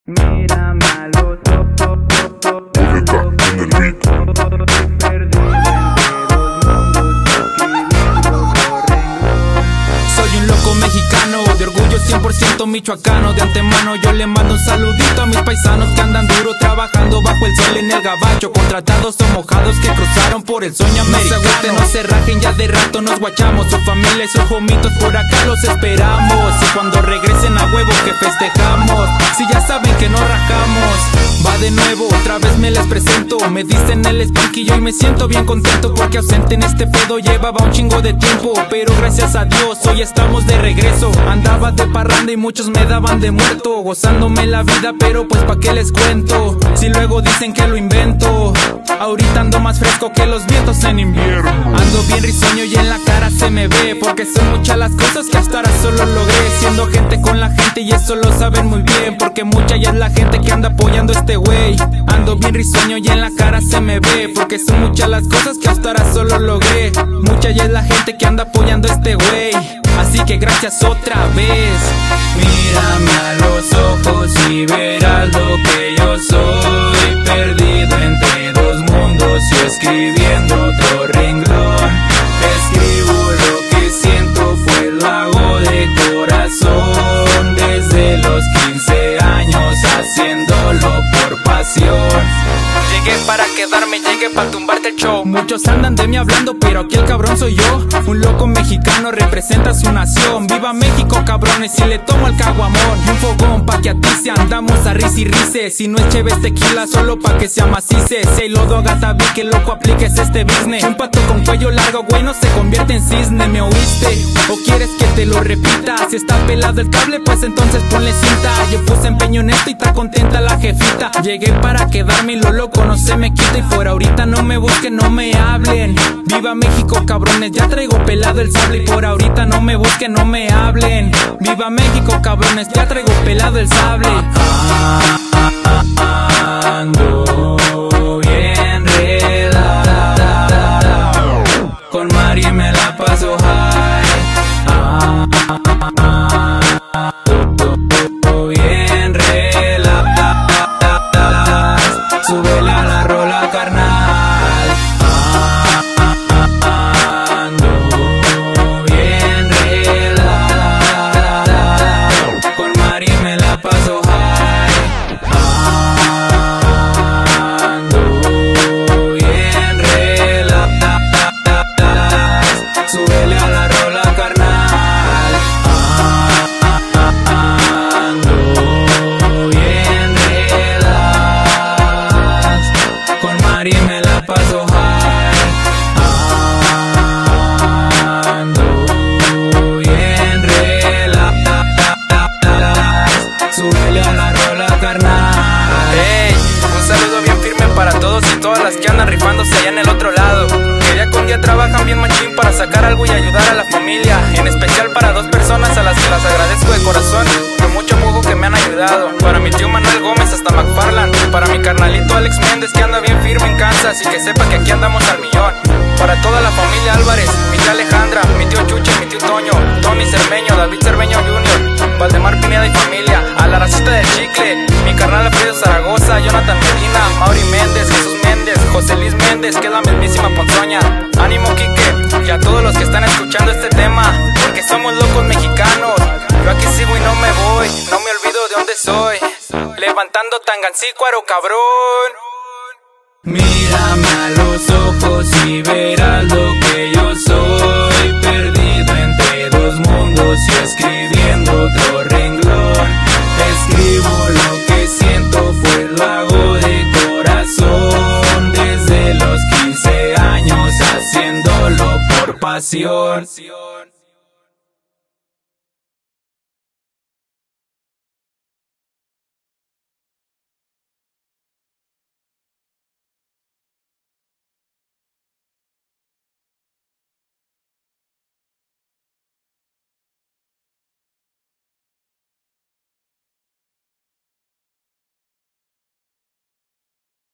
Mírame a los ojos, Bodeca en el beat. perdido entre dos mundos, escribiendo por renglón. Soy un loco mexicano, de orgullo 100% michoacano. De antemano yo le mando un saludito a mis paisanos que andan duro trabajando bajo el sol en el gabacho, contratados o mojados que cruzaron por el sueño americano. No se agüiten, no se rajen, ya de rato nos guachamos. Su familia y sus homitos por acá los esperamos. Y cuando regresen a huevo que festejamos. Si ya saben que no rajamos, va de nuevo, otra vez me les presento. Me dicen el espanquillo y me siento bien contento, porque ausente en este pedo llevaba un chingo de tiempo. Pero gracias a Dios hoy estamos de regreso. Andaba de parranda y muchos me daban de muerto, gozándome la vida, pero pues pa' qué les cuento, si luego dicen que lo invento. Ahorita ando más fresco que los vientos en invierno. Ando bien risueño y en la cara se me ve, porque son muchas las cosas que hasta ahora solo logré, siendo gente con la gente, y eso lo saben muy bien, porque mucha ya es la gente que anda apoyando a este güey. Ando bien risueño y en la cara se me ve, porque son muchas las cosas que hasta ahora solo logré. Mucha ya es la gente que anda apoyando a este güey, así que gracias otra vez. Mírame a los ojos y verás lo que yo soy, perdido entre dos mundos y escribiendo otro renglón. Escribo lo que siento, pues lo hago de corazón, desde los 15 años haciéndolo por pasión. Llegué para quedarme, llegué para tumbarte el show. Muchos andan de mí hablando, pero aquí el cabrón soy yo. Un loco mexicano representa su nación. Viva México, cabrones, y le tomo el caguamón y un fogón pa' que atice. Andamos a ris y rice, si no es chévere tequila, solo pa' que se amacice. Si hay lodo gataví, que loco apliques este business. Un pato con cuello largo, güey, no se convierte en cisne. ¿Me oíste? ¿O quieres que te lo repita? Si está pelado el cable, pues entonces ponle cinta. Yo puse empeño en esto y está contenta la jefita. Llegué para quedarme y lo loco no se me quita, y por ahorita no me busquen, no me hablen. Viva México, cabrones, ya traigo pelado el sable, y por ahorita no me busquen, no me hablen. Viva México, cabrones, ya traigo pelado el sable. Ando bien relajado, con Mari me la paso high. Ando bien relajado, súbele a la rola, carnal. Ando bien relajado, con Mari me la paso high. Ando bien relajado, súbele a la rola, carnal. Ando bien relax, con Mari me la paso high. Ando bien relax, súbele a la rola, carnal. Hey, un saludo bien firme para todos y todas las que andan rifándose allá en el otro lado, que ya con día trabajan bien machín para sacar algo y ayudar a la familia. En especial para dos personas a las que las agradezco de corazón, con mucho jugo que me han ayudado. Para mi tío Manuel Gómez hasta McFarland, para mi carnalito Alex Méndez que anda bien firme en Kansas y que sepa que aquí andamos al millón. Para toda la familia Álvarez, mi tía Alejandra, mi tío Chuche, mi tío Toño, Tony Cermeño, David Cermeño Jr., Valdemar Pineda y familia, a la racita del chicle, mi carnal Alfredo Zaragoza, Jonathan Medina, Mauri Méndez, Jesús Méndez, José Luis Méndez, que es la mismísima Ponzoña. Ánimo, Quique, y a todos los que están escuchando este tema, porque somos locos mexicanos. Yo aquí sigo y no me voy, no me olvido de dónde soy, levantando Tangancícuaro, cabrón. Mírame a los ojos y verás lo que yo soy, perdido entre dos mundos y escribiendo otro renglón. Escribo lo que siento, pues lo hago de corazón, desde los 15 años haciéndolo por pasión.